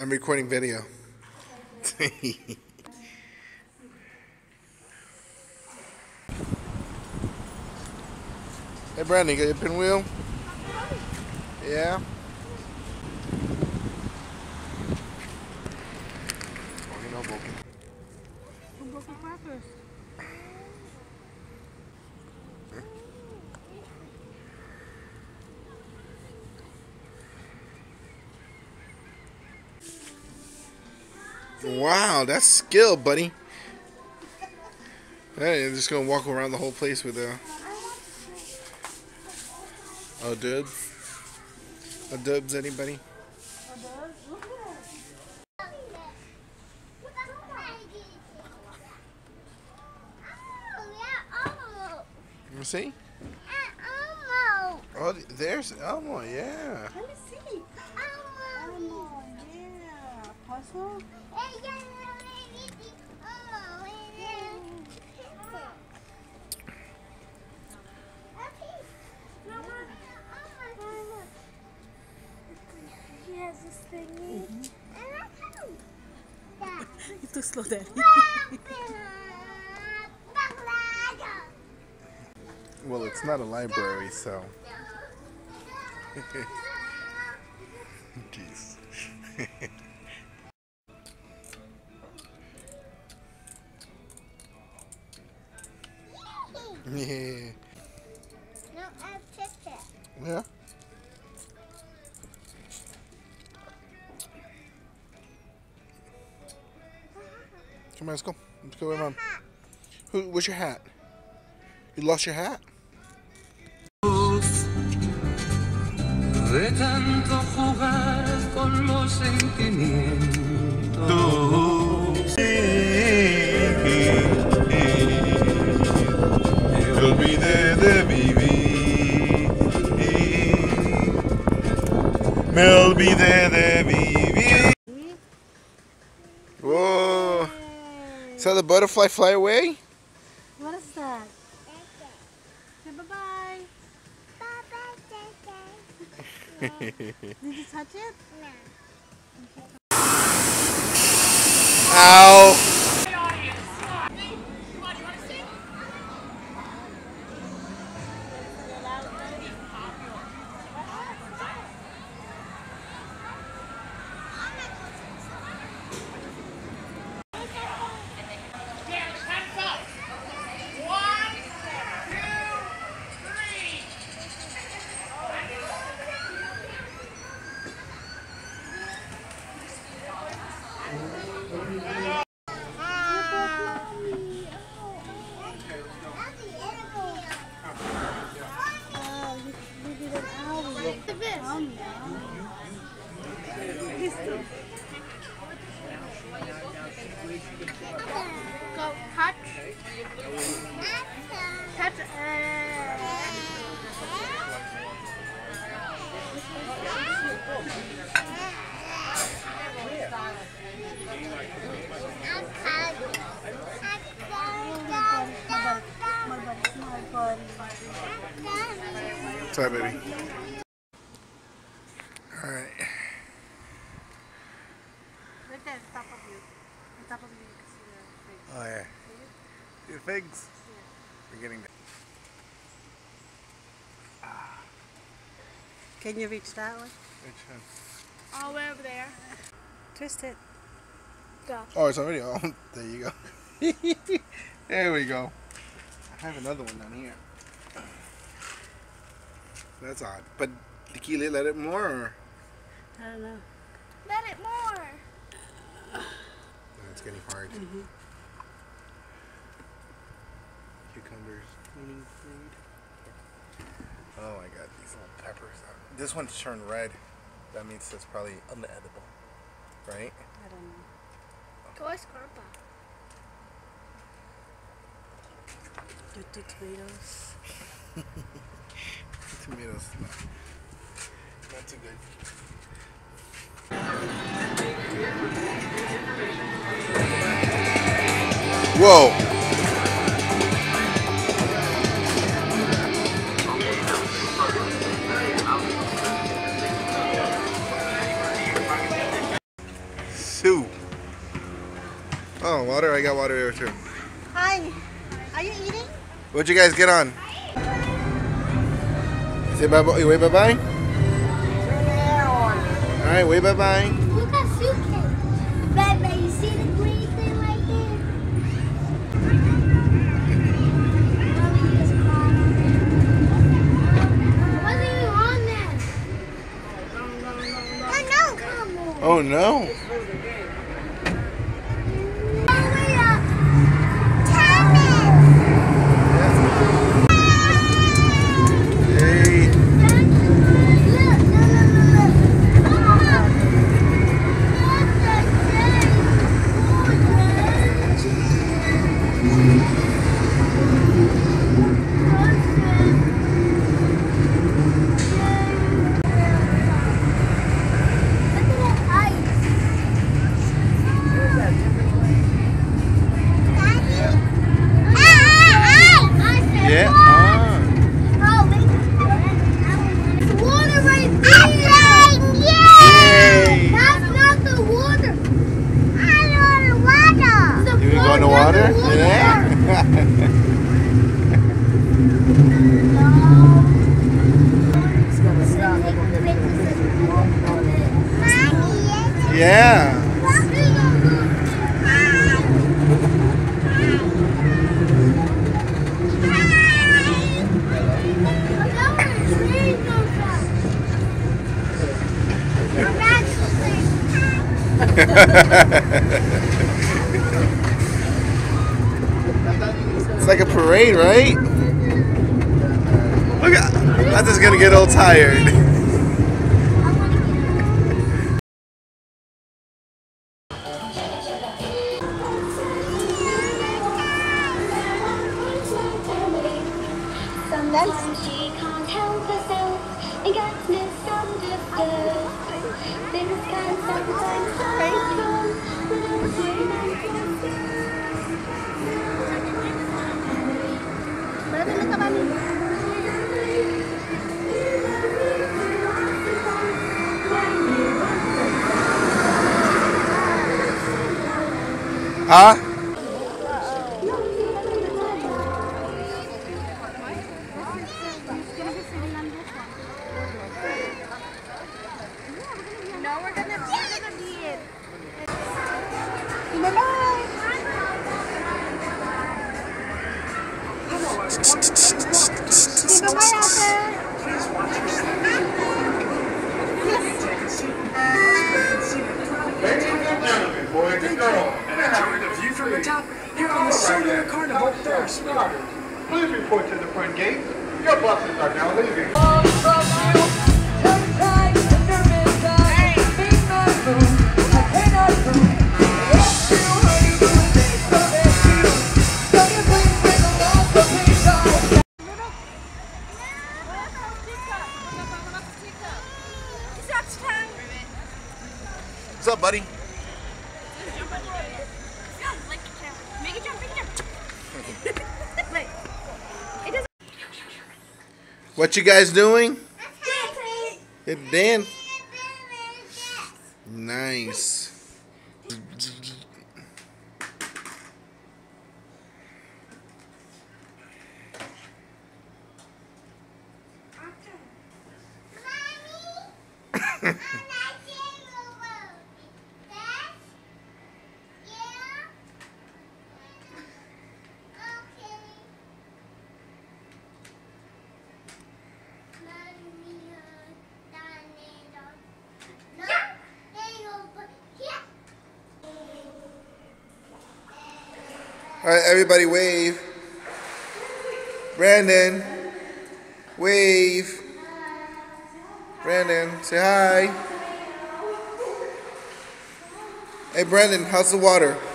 I'm recording video. Hey, Brandon, you got your pinwheel? Yeah? Wow, that's skill, buddy. Hey, I'm just gonna walk around the whole place with a dubs. A dubs, anybody? Let me see. Oh, there's Elmo, yeah. Let me see. Elmo, yeah. Puzzle? He has this thingy. It's too slow, Daddy. Well, it's not a library, so. Jeez. Yeah. No, I've checked it. Yeah? Come on, let's go. Let's go with Mom. Where's your hat? You lost your hat? De tanto jugar con los sentimientos. Me olvidé de vivir. Me olvidé de vivir. Whoa! Saw the butterfly fly away? What is that? Say bye-bye. Did you touch it? No. Ow! Go touch. Touch. Sorry, baby. Alright. Right there, the top of you. The top of you, you can see the face. Oh, yeah. Your figs? We're getting there. Can you reach that one? Which one? All the way over there. Twist it. Go. Oh, it's already on. There you go. There we go. I have another one down here. That's odd. But the Keely let it more, or? I don't know. Let it more. No, it's getting hard. Cucumbers. Oh my god, these little peppers. This one's turned red. That means it's probably unedible, right? I don't know. Go Grandpa. The tomatoes. Tomatoes, not too good. Whoa! water? I got water here too. Hi. Are you eating? What'd you guys get on? Say bye bye. Wait, bye bye. All right, wait, bye bye. Look at suitcase. Baby, you see the green thing right there? Mommy just called. What's even on there? Oh no! Come on. Oh no. Yeah. Water right there. Yay. That's not the water. I want the water. You can go in the water? Yeah. Yeah. It's like a parade, right? Look at, I'm just gonna get all tired. Sometimes she can't help herself and gets misunderstood. Things can sometimes happen without saying Huh? No, we're gonna be it. Bye-bye. Say bye-bye, Ate. Ladies and gentlemen, boys and girls, and enjoy the view from the top here on the Solar Carnival Ferris wheel. Please report to the front gate. Your buses are now leaving. What's up, buddy? Make it jump. Wait. What you guys doing? Hit dance. Nice. All right, everybody wave. Brandon, wave. Brandon, say hi. Hey, Brandon, how's the water?